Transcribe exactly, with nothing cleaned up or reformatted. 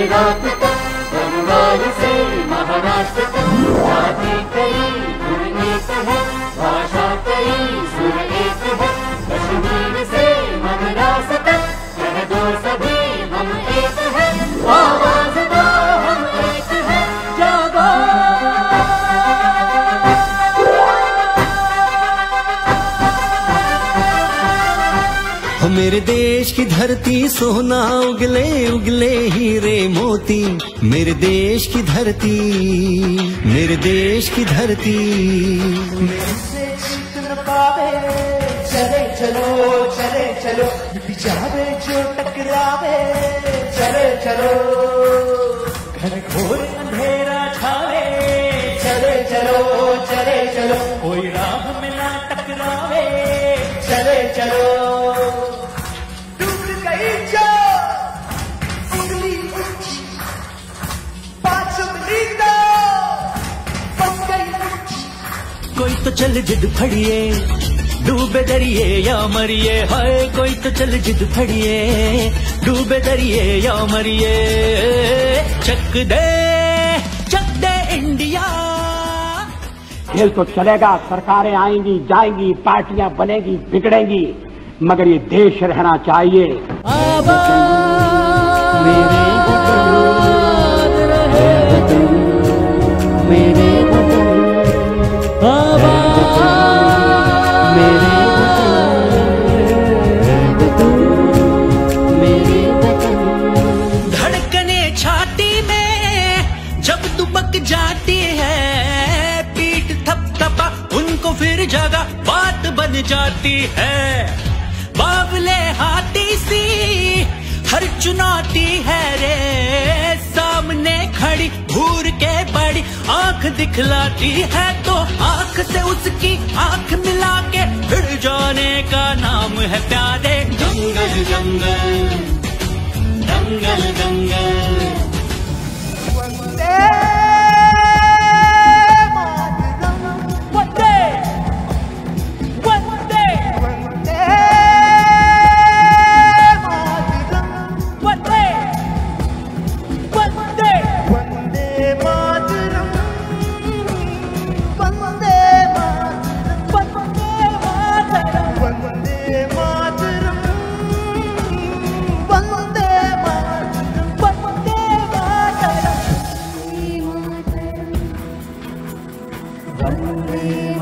गुजरात तक, बंगाल से महाराष्ट्र तक, जाति कई गुण एक है, भाषा कई सुर एक है, कश्मीर से मद्रास तक, कह दो सभी हम एक है, आवाज दो हम एक है, जागो। हो मेरे देश की धरती सोना उगले उगले हीरे मोती, मेरे देश की धरती, मेरे देश की धरती। मेरे से जीत न पावे, चले चलो चले चलो, बिचारे जो टकरावे, चले चलो। घन घोर अंधेरा छावे, चले चलो चले चलो, कोई राह में ना टकरावे, चले चलो। डूब गई जो उंगली उठी, पाँच उंगली तो बन गई उठी। कोई तो चल जिद फड़िए, डूबे दरिए या मरिए, हाय कोई तो चल जिद फड़िए, डूबे दरिए या मरिए। चक दे चक दे इंडिया। खेल तो चलेगा, सरकारें आएंगी जाएंगी, पार्टियां बनेगी बिगड़ेंगी, मगर ये देश रहना चाहिए। मेरे वतन रहे, मेरे वतन आबाद, मेरे वतन, मेरे वतन। धड़कने छाती में जब दुबक जाती है, पीठ थपथपा उनको फिर जगह बात बन जाती है। बावले हाथी सी हर चुनौती है रे, सामने खड़ी घूर के बड़ी आंख दिखलाती है, तो आंख से उसकी आंख मिला के भिड़ जाने का नाम है प्यारे। जंगल जंगल दंगल दंगल, वंदे मातरम, वंदे वंदे वंदे मातरम, वंदे वंदे वंदे मातरम, वंदे मातरम, वंदे मातरम। वंदे मातरम, वंदे मातरम, वंदे मातरम। वंदे